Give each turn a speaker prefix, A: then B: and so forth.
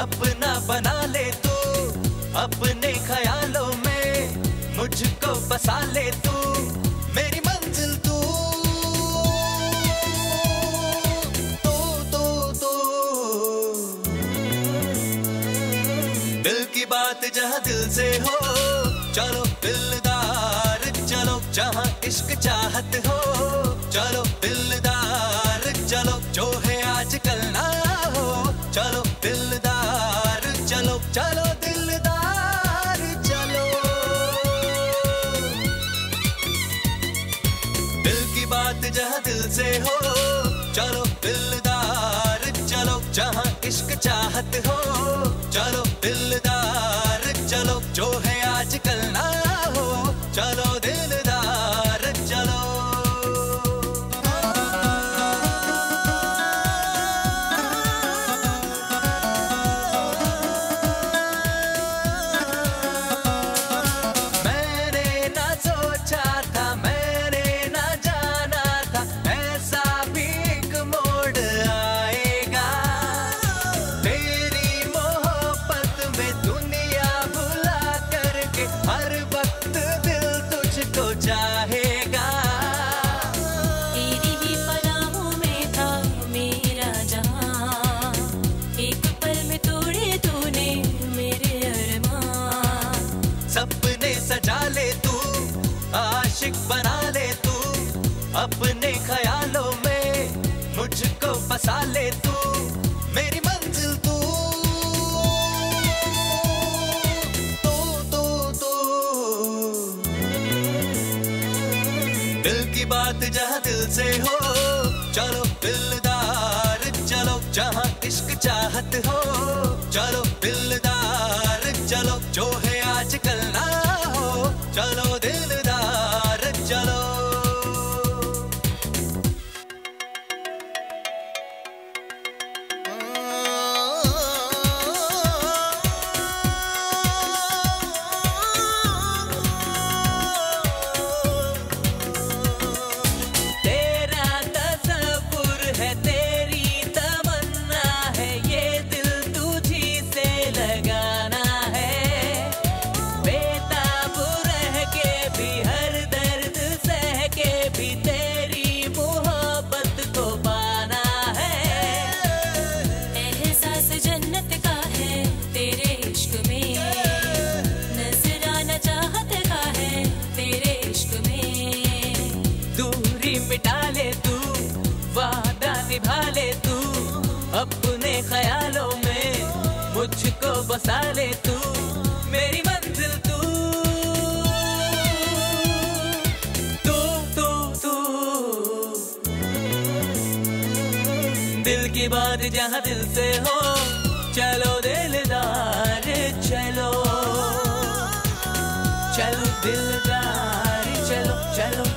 A: अपना बना ले तू, अपने ख्यालों में मुझको बसा ले तू, मेरी मंजिल तू। दिल की बात जहाँ दिल से हो, चलो दिलदार चलो, जहाँ इश्क चाहत हो, चलो दिलदार चलो, जो है आज कल ना हो, चलो दिलदार चलो, चलो दिलदार चलो। दिल की बात जहाँ दिल से हो, चलो दिलदार चलो, जहाँ इश्क चाहत हो, चलो दिलदार चलो, जो है आज कल ना हो, चलो दिलदार चलो। मैंने ना सोचा था, मैंने ना जाना था, ऐसा भी एक मोड़ आएगा। तेरी मोहब्बत में दुनिया भुला करके हर वक्त दिल तुझको चाहेगा।
B: तेरी ही पनाहों में था मेरा जहां, एक पल में तोड़े तूने मेरे अरमान।
A: सपने सजा ले तू, आशिक बना ले तू, अपने ख्यालों में मुझको बसा ले तू, मेरी मंजिल तू। दिल की बात जहाँ दिल से हो, चलो दिलदार चलो, जहाँ इश्क चाहत हो, चलो दिलदार चलो, जो है आज कल ना हो, चलो दिलदार चलो। तेरा तसव्वुर है, तेरी तमन्ना है, ये दिल तुझी से लगाना है। बेताब रह के भी, हर दर्द सह के भी, तेरी मोहब्बत को पाना है।
B: एहसास जन्नत का है तेरे इश्क में, नजराना चाहत का है तेरे इश्क में।
A: दूरी मिटा ले तू, वादा निभा ले तू, अपने ख्यालों में मुझको बसा ले तू, मेरी मंजिल तू। दिल की बात जहाँ दिल से हो, चलो दिलदार चलो, चलो दिलदार चलो, चलो